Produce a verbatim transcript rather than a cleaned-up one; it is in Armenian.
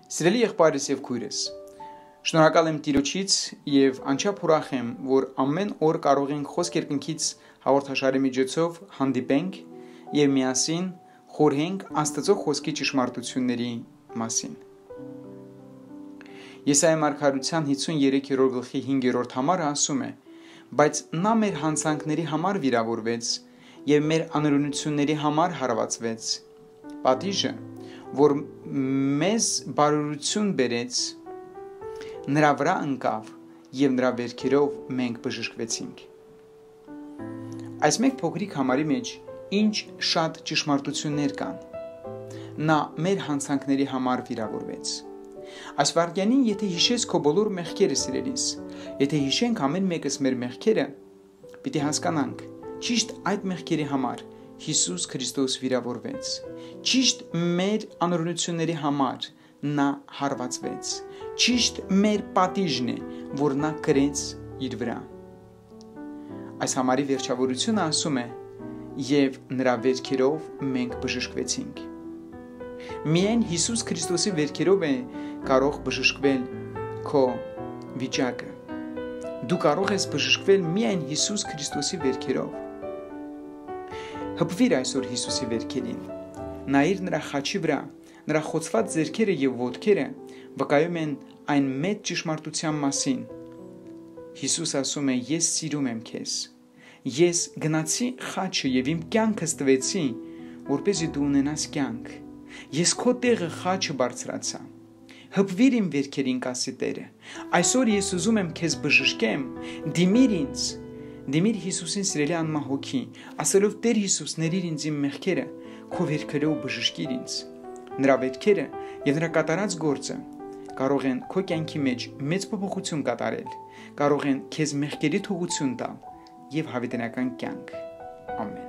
Սիրելի եղբայրս եւ քույրս, շնորհակալ եմ Տիրոջից եւ անչափ ուրախ եմ, որ ամեն օր կարող ենք խոսք երկնքից հաղորդաշարի միջոցով հանդիպենք եւ միասին խորհենք Աստծո խոսքի ճշմարտությունների մասին։ Եսայիա մարգարության հիսուններորդ գլխի հինգերորդ համարը ասում է. «Բայց նա մեր հանցանքների համար վիրավորվեց եւ մեր անօրենությունների համար հարվածվեց։ Պատիժը, որ մեզ բարօրություն բերեց, նրա վրա ընկավ եւ նրա վերքերով մենք բժշկվեցինք»։ Այս մեկ փոքրիկ համարի մեջ ինչ շատ ճշմարտություններ կան։ Նա մեր հանցանքների համար վիրավորվեց։ Այս վարդյանին, եթե հիշես քո բոլոր մեղքերը, սիրելիս, եթե հիշենք ամեն մեկս մեր մեղքերը, պիտի հասկանանք, ճիշտ այդ մեղքերի համար Հիսուս Քրիստոս վիրավորվեց։ Ճիշտ մեր անօրենությունների համար նա հարվածվեց։ Ճիշտ մեր պատիժն է, որ նա կրեց իր վրա։ Այս համարի վերջավորությունը ասում է. «Եվ նրա վերքերով մենք բժշկվեցինք»։ Միայն Հիսուս Քրիստոսի վերքերով է կարող բժշկվել քո վիճակը։ Դու կարող ես բժշկվել միայն Հիսուս Քրիստոսի վերքերով։ Հպվիր այսօր Հիսուսի վերքերին։ Նայիր նրա խաչի վրա, նրա խոցված ձեռքերը եւ ոտքերը վկայում են այն մեծ ճշմարտության մասին։ Հիսուս ասում է. «Ես սիրում եմ քեզ։ Ես գնացի խաչը եւ իմ կյանքս տվեցի, որպեսզի դու ունենաս կյանք։ Ես քո տեղը խաչը բարձրացա։ Հպվիր իմ վերքերին, կասի Տերը։ Այսօր ես ուզում եմ քեզ բժշկեմ, դիմիր ինձ, դիմիր Հիսուսին, սիրելի անմահ հոգի, ասելով. Տեր Հիսուս, ների ինձ իմ մեղքերը, քո վերքերով բժշկիր ինձ»։ Նրա վերքերը եւ նրա կատարած գործը կարող են քո կյանքի մեջ մեծ փոփոխություն կատարել, կարող են քեզ մեղքերի թողություն տալ եւ հավիտենական կյանք։ Ամեն։